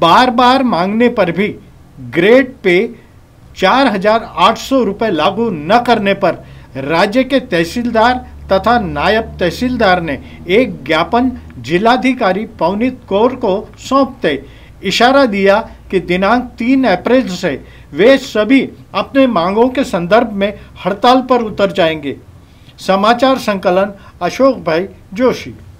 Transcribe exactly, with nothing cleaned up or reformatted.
बार बार मांगने पर भी ग्रेड पे चार हजार आठ सौ रुपये लागू न करने पर राज्य के तहसीलदार तथा नायब तहसीलदार ने एक ज्ञापन जिलाधिकारी पवनीत कौर को सौंपते इशारा दिया कि दिनांक तीन अप्रैल से वे सभी अपने मांगों के संदर्भ में हड़ताल पर उतर जाएंगे। समाचार संकलन अशोक भाई जोशी।